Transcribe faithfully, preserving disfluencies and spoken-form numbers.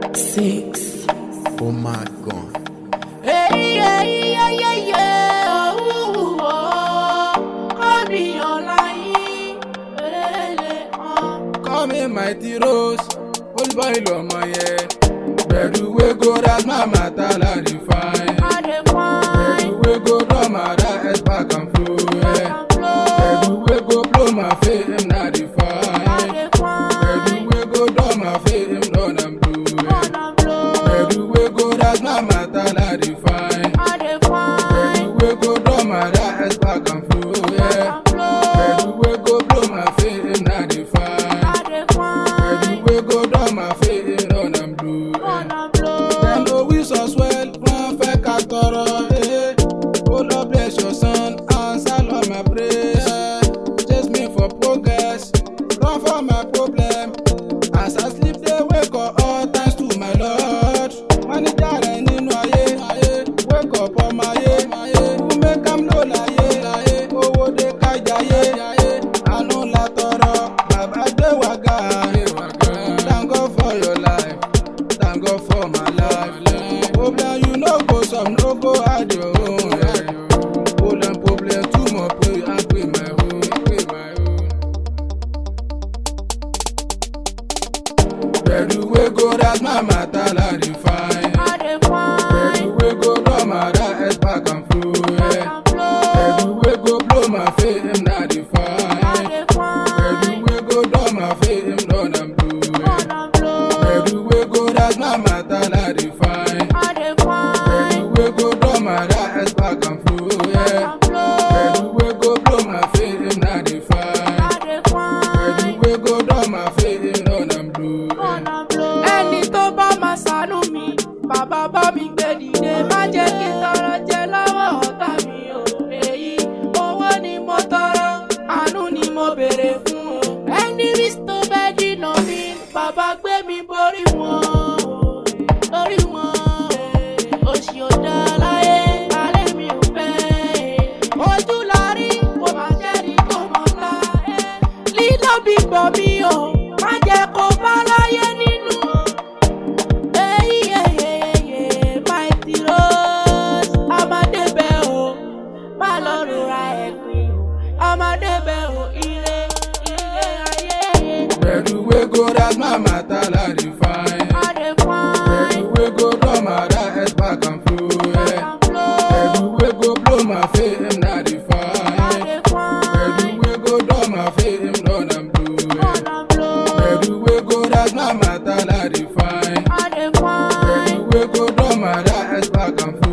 six. Oh my God. Hey, yeah, yeah, yeah, yeah. Oh, oh, oh. Call me horlayin. Call me mighty rose. Old boy lo mo ye. Gbedu we go that's my matter la define. I define. Gbedu we go do my that is back and flow. Yeah. Gbedu we go blow my face him na define. Gbedu we go do my face him done and blue. Yeah. Gbedu we go that's my matter la define. Gbedu we go do my that is back and flow. Yeah. Gbedu we go blow my face him na define. Gbedu we go do my face him done and blue. Yeah. Them no wish us well, one fake atoro. Eh. Oh Lord bless your son, answer all my prayers. Chase me for progress, run for my problem. As I sleep, they wake up all thanks to my Lord. Manager and in aye, wake up on my ye. Who make am low laye, oh wo de kajaye. I know la toro, baba de waga. Thank God for your life, thank God for my life. Problem you no go some, no go hide your own. Yeah. Problem, problem, too much pray and pray my own, pray my own. Gbedu we go that's my matter la define. Gbedu we go do my that is back and flow. Yeah. Gbedu we go blow my face him na define. Gbedu we go do my face him done and blue. Yeah. Gbedu we go that's my matter la define. Gbedu we go do my that is back and flow. Yeah. Gbedu we go blow my face him na define. Gbedu we go do my face him done and blue. Yeah. Ẹni tó bá máa ṣàánú mi, bàbá bá mi gbé dìde, má jẹ́ kí n tọrọ jẹ lọ́wọ́ ọ̀tá mi o. Èyí owó ni mo tọrọ, àánú ni mo béèrè fún o. Ẹni rí tó bẹ́ jìnnà mi, bàbá gbé mi borí wọn o, lórí wọn o. Òṣì ò dá láyé, alẹ́ mi ò fẹ́. Ojú la rí, kò má jẹ́ ní kò mọ̀ ńlá. Lílọ́ bí gbọ̀ mi o, má jẹ́ kó bá láyé nínú. Gbedu we go that's my matter la define. Gbedu we go do my that is back and flow. Yeah. Gbedu we go blow my face him na define. Gbedu we go do my face him done and blue. Yeah. Gbedu we go that's my matter la define. Gbedu we go do my that is back and flow.